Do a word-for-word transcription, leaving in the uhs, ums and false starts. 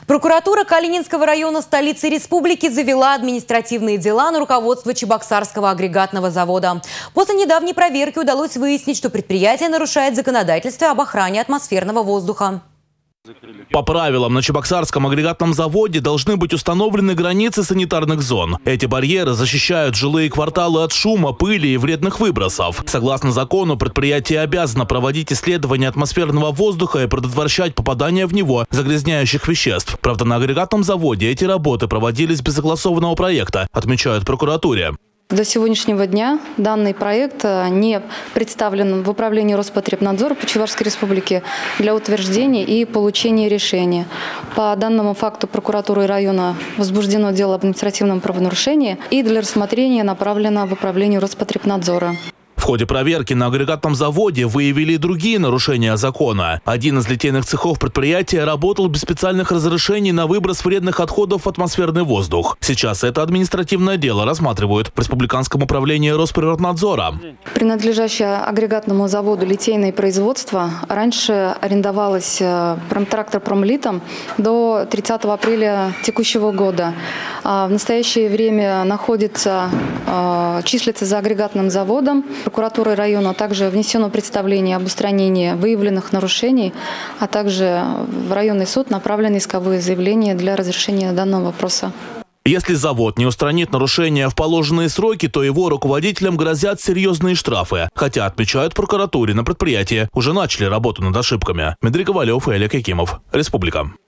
Прокуратура Калининского района столицы республики завела административные дела на руководство Чебоксарского агрегатного завода. После недавней проверки удалось выяснить, что предприятие нарушает законодательство об охране атмосферного воздуха. По правилам, на Чебоксарском агрегатном заводе должны быть установлены границы санитарных зон. Эти барьеры защищают жилые кварталы от шума, пыли и вредных выбросов. Согласно закону, предприятие обязано проводить исследования атмосферного воздуха и предотвращать попадание в него загрязняющих веществ. Правда, на агрегатном заводе эти работы проводились без согласованного проекта, отмечают в прокуратуре. До сегодняшнего дня данный проект не представлен в управлении Роспотребнадзора по Чувашской республике для утверждения и получения решения. По данному факту прокуратурой района возбуждено дело об административном правонарушении и для рассмотрения направлено в управление Роспотребнадзора. В ходе проверки на агрегатном заводе выявили и другие нарушения закона. Один из литейных цехов предприятия работал без специальных разрешений на выброс вредных отходов в атмосферный воздух. Сейчас это административное дело рассматривают в Республиканском управлении Росприроднадзора. Принадлежащее агрегатному заводу литейное производство раньше арендовалось трактор Промлитом до тридцатого апреля текущего года. В настоящее время находится, числится за агрегатным заводом. Прокуратурой района также внесено представление об устранении выявленных нарушений, а также в районный суд направлены исковые заявления для разрешения данного вопроса. Если завод не устранит нарушения в положенные сроки, то его руководителям грозят серьезные штрафы. Хотя, отмечают в прокуратуре, на предприятии уже начали работу над ошибками. Дмитрий Ковалев и Олег Якимов. Республика.